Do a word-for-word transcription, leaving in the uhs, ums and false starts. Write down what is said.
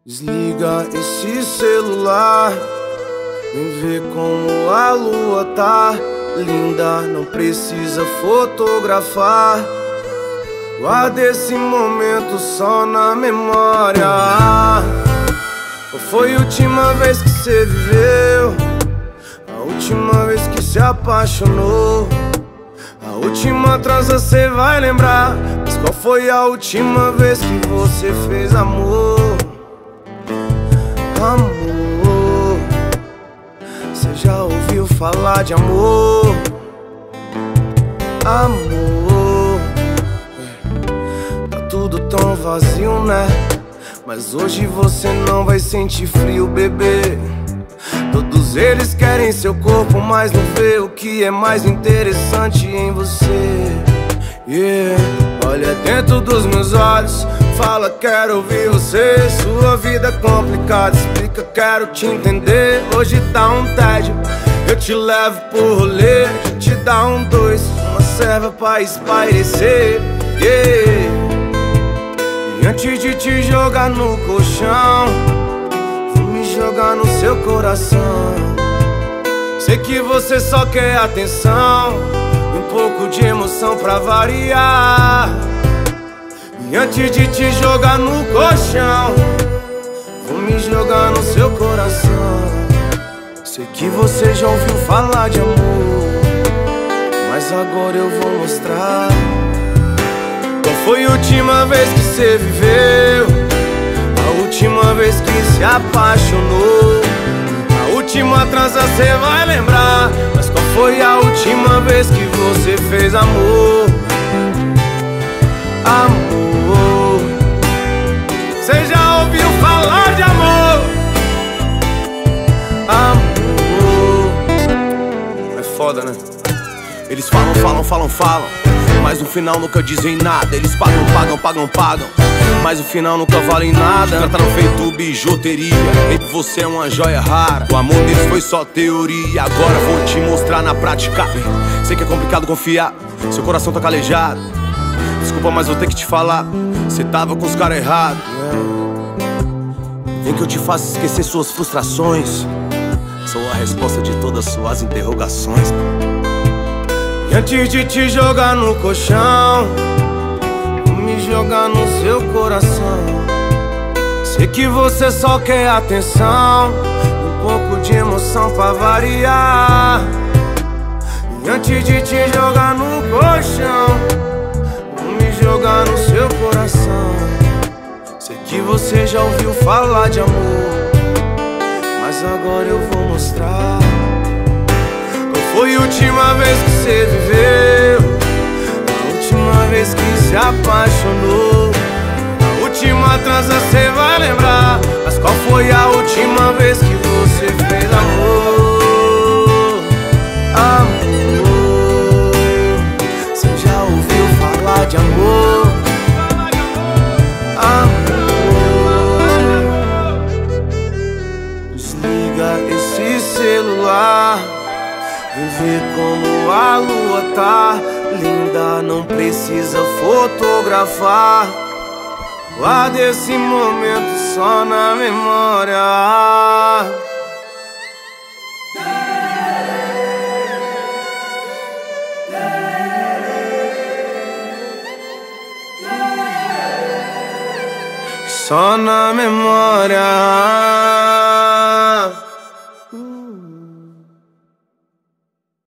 Desliga esse celular, vem ver como a lua tá linda, não precisa fotografar. Guarda esse momento só na memória. Qual foi a última vez que você viveu? A última vez que se apaixonou? A última transa cê vai lembrar, mas qual foi a última vez que você fez amor? Amor, cê já ouviu falar de amor? Amor, tá tudo tão vazio, né? Mas hoje você não vai sentir frio, bebê. Todos eles querem seu corpo, mas não vê o que é mais interessante em você. Yeah. Olha dentro dos meus olhos, fala quero ouvir você. Sua vida é complicada, explica, quero te entender. Hoje tá um tédio, eu te levo pro rolê. Te dá um dois, uma serva pra espairecer. Yeah. E antes de te jogar no colchão, vou me jogar no seu coração. Sei que você só quer atenção e um pouco de emoção pra variar. E antes de te jogar no colchão, vou me jogar no seu coração. Sei que você já ouviu falar de amor, mas agora eu vou mostrar. Qual foi a última vez que você viveu? A última vez que se apaixonou? A última transa cê vai lembrar, mas qual foi a última vez que você fez amor? Amor, cê já ouviu falar de amor? Amor, é foda, né? Eles falam, falam, falam, falam, mas no final nunca dizem nada. Eles pagam, pagam, pagam, pagam, mas no final nunca valem nada. Trataram feito bijuteria, baby, você é uma joia rara. O amor deles foi só teoria, agora vou te mostrar na prática. Sei que é complicado confiar, seu coração tá calejado. Desculpa, mas vou ter que te falar, cê tava com os caras errados. Vem que eu te faço esquecer suas frustrações. Sou a resposta de todas suas interrogações. E antes de te jogar no colchão, vou me jogar no seu coração. Sei que você só quer atenção, um pouco de emoção pra variar. E antes de te jogar no colchão, vou me jogar no seu coração. Sei que você já ouviu falar de amor, mas agora eu vou mostrar. Foi a última vez que você viveu? A última vez que se apaixonou? A última transa cê vai lembrar, mas qual foi a última vez que você fez amor? Amor, cê já ouviu falar de amor? Amor, desliga esse celular, vem ver como a lua tá linda, não precisa fotografar. Guarda esse momento só na memória. Só na memória.